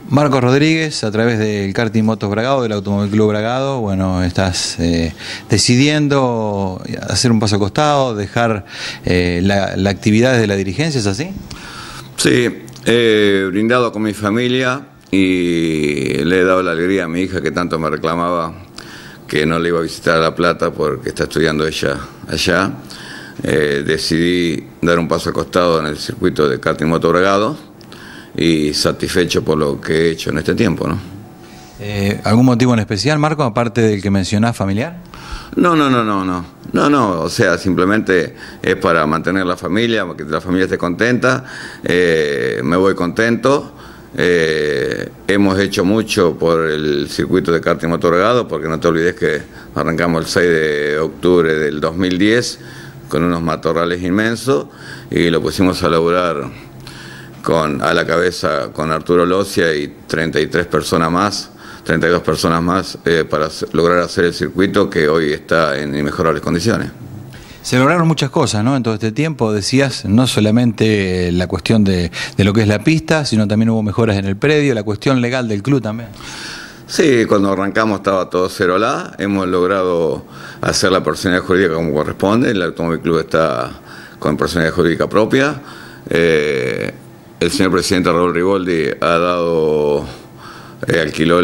Marcos Rodríguez, a través del Karting Motos Bragado, del Automóvil Club Bragado, bueno, estás decidiendo hacer un paso al costado, dejar la actividad de la dirigencia, ¿es así? Sí, he brindado con mi familia y le he dado la alegría a mi hija que tanto me reclamaba que no le iba a visitar a La Plata porque está estudiando ella allá. Decidí dar un paso al costado en el circuito de Karting Motos Bragado y satisfecho por lo que he hecho en este tiempo, ¿no? ¿Algún motivo en especial, Marco, aparte del que mencionás, familiar? No, o sea, simplemente es para mantener la familia, que la familia esté contenta, me voy contento. Hemos hecho mucho por el circuito de Karting Motos Bragado, porque no te olvides que arrancamos el 6 de octubre del 2010 con unos matorrales inmensos y lo pusimos a laburar a la cabeza con Arturo Locia y 32 personas más para lograr hacer el circuito que hoy está en inmejorables condiciones. Se lograron muchas cosas, ¿no? En todo este tiempo, decías, no solamente la cuestión de lo que es la pista, sino también hubo mejoras en el predio, la cuestión legal del club también. Sí, cuando arrancamos estaba todo cero-la, hemos logrado hacer la personalidad jurídica como corresponde, el Automóvil Club está con personalidad jurídica propia. El señor presidente Raúl Riboldi alquiló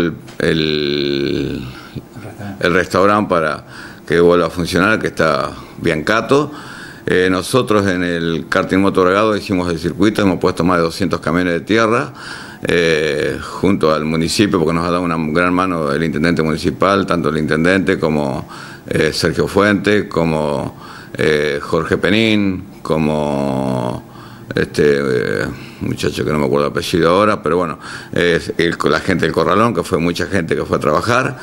el restaurante para que vuelva a funcionar, que está Biancato. Nosotros en el Karting Motos Bragado hicimos el circuito, hemos puesto más de 200 camiones de tierra junto al municipio, porque nos ha dado una gran mano el intendente municipal, tanto el intendente como Sergio Fuente, como Jorge Penín, como muchacho que no me acuerdo el apellido ahora, pero bueno, la gente del Corralón, que fue mucha gente que fue a trabajar,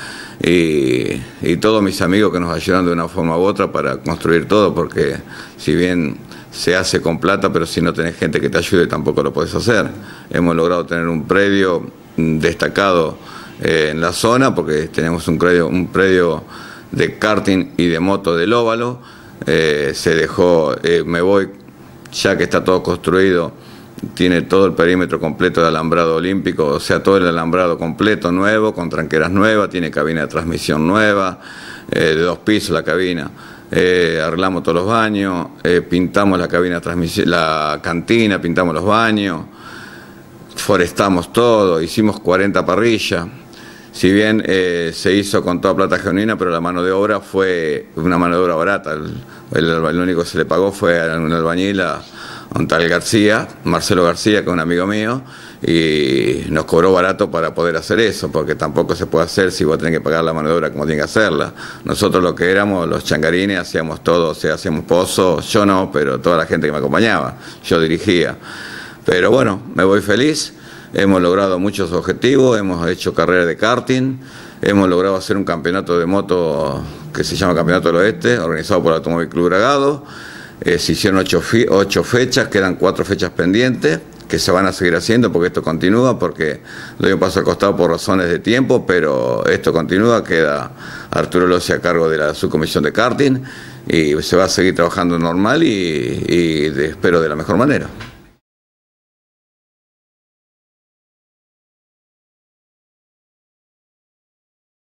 y todos mis amigos que nos ayudan de una forma u otra para construir todo, porque si bien se hace con plata, pero si no tenés gente que te ayude tampoco lo podés hacer. Hemos logrado tener un predio destacado en la zona, porque tenemos un predio de karting y de moto del Óvalo. Se dejó, me voy, ya que está todo construido, tiene todo el perímetro completo de alambrado olímpico, o sea, todo el alambrado completo nuevo, con tranqueras nuevas, tiene cabina de transmisión nueva, de 2 pisos la cabina. Arreglamos todos los baños, pintamos la cabina de transmisión, la cantina, pintamos los baños, forestamos todo, hicimos 40 parrillas. Si bien se hizo con toda plata genuina, pero la mano de obra fue una mano de obra barata. El único que se le pagó fue a un albañil, a un tal García, Marcelo García, que es un amigo mío, y nos cobró barato para poder hacer eso, porque tampoco se puede hacer si vos tenés que pagar la mano de obra como tiene que hacerla. Nosotros lo que éramos, los changarines, hacíamos todo, o sea, hacíamos pozos, yo no, pero toda la gente que me acompañaba, yo dirigía. Pero bueno, me voy feliz. Hemos logrado muchos objetivos, hemos hecho carreras de karting, hemos logrado hacer un campeonato de moto que se llama Campeonato del Oeste, organizado por el Automóvil Club Bragado. Se hicieron 8 fechas, quedan 4 fechas pendientes, que se van a seguir haciendo porque esto continúa, porque lo doy un paso al costado por razones de tiempo, pero esto continúa, queda Arturo Locia a cargo de la subcomisión de karting y se va a seguir trabajando normal y espero de la mejor manera.